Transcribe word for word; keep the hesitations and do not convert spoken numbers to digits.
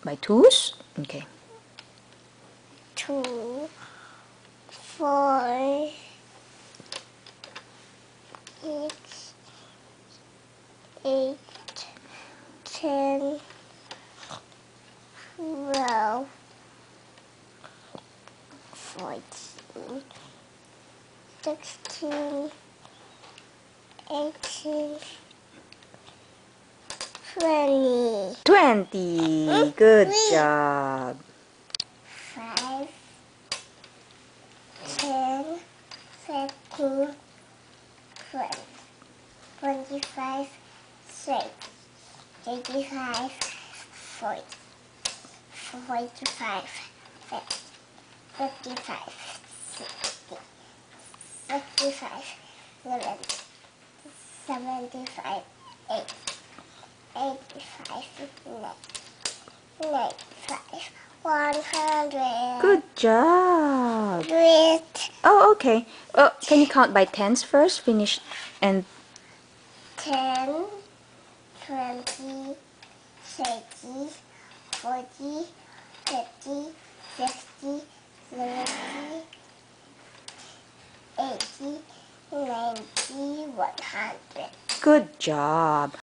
By twos? Okay. Two, four, six, eight, ten, twelve, fourteen, sixteen, eighteen, twenty. twenty. Good job. Five, ten, fifteen, twenty, twenty-five, thirty, thirty-five, forty, forty-five, fifty, fifty-five, sixty, sixty-five, seventy, seventy-five, eighty, eighty-five, ninety, ninety-five, one hundred. Good job. Great. Oh, okay. Oh, can you count by tens first? Finish and ten, twenty, thirty, forty, fifty, sixty, seventy, eighty, ninety, one hundred. good job.